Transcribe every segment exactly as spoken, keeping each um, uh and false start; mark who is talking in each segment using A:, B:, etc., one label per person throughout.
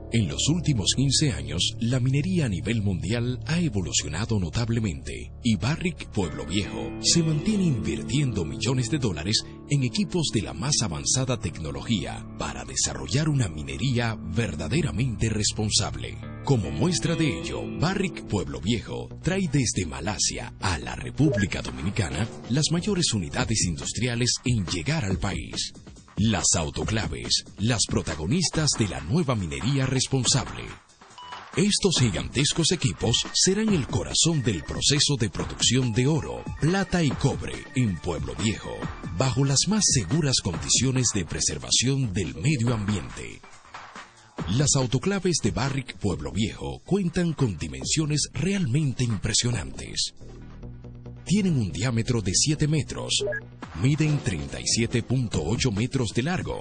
A: En los últimos quince años, la minería a nivel mundial ha evolucionado notablemente y Barrick Pueblo Viejo se mantiene invirtiendo millones de dólares en equipos de la más avanzada tecnología para desarrollar una minería verdaderamente responsable. Como muestra de ello, Barrick Pueblo Viejo trae desde Malasia a la República Dominicana las mayores unidades industriales en llegar al país. Las autoclaves, las protagonistas de la nueva minería responsable. Estos gigantescos equipos serán el corazón del proceso de producción de oro, plata y cobre en Pueblo Viejo, bajo las más seguras condiciones de preservación del medio ambiente. Las autoclaves de Barrick Pueblo Viejo cuentan con dimensiones realmente impresionantes. Tienen un diámetro de siete metros, miden treinta y siete punto ocho metros de largo,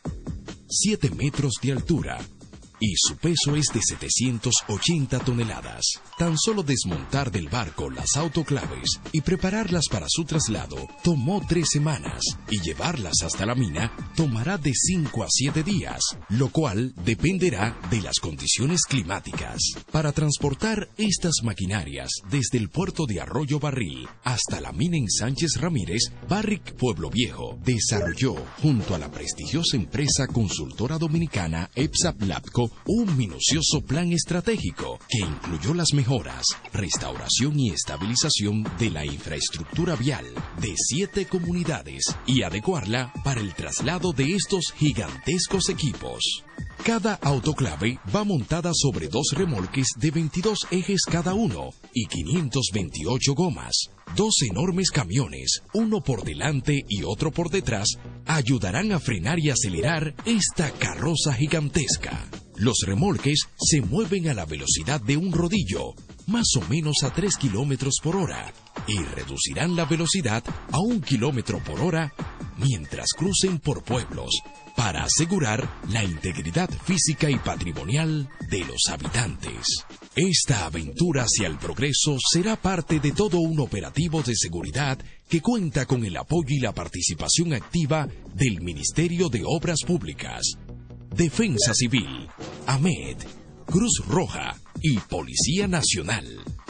A: siete metros de altura y su peso es de setecientas ochenta toneladas. Tan solo desmontar del barco las autoclaves y prepararlas para su traslado tomó tres semanas y llevarlas hasta la mina tomará de cinco a siete días, lo cual dependerá de las condiciones climáticas. Para transportar estas maquinarias desde el puerto de Arroyo Barril hasta la mina en Sánchez Ramírez, Barrick Pueblo Viejo desarrolló, junto a la prestigiosa empresa consultora dominicana EPSAP Labco, un minucioso plan estratégico que incluyó las mejoras, restauración y estabilización de la infraestructura vial de siete comunidades y adecuarla para el traslado de estos gigantescos equipos. Cada autoclave va montada sobre dos remolques de veintidós ejes cada uno y quinientas veintiocho gomas. Dos enormes camiones, uno por delante y otro por detrás, ayudarán a frenar y acelerar esta carroza gigantesca. Los remolques se mueven a la velocidad de un rodillo, más o menos a tres kilómetros por hora, y reducirán la velocidad a un kilómetro por hora mientras crucen por pueblos, para asegurar la integridad física y patrimonial de los habitantes. Esta aventura hacia el progreso será parte de todo un operativo de seguridad que cuenta con el apoyo y la participación activa del Ministerio de Obras Públicas, Defensa Civil, AMED, Cruz Roja y Policía Nacional.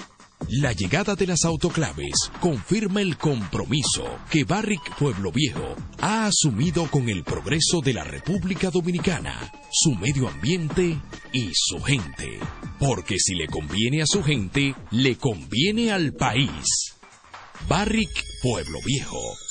A: La llegada de las autoclaves confirma el compromiso que Barrick Pueblo Viejo ha asumido con el progreso de la República Dominicana, su medio ambiente y su gente. Porque si le conviene a su gente, le conviene al país. Barrick Pueblo Viejo.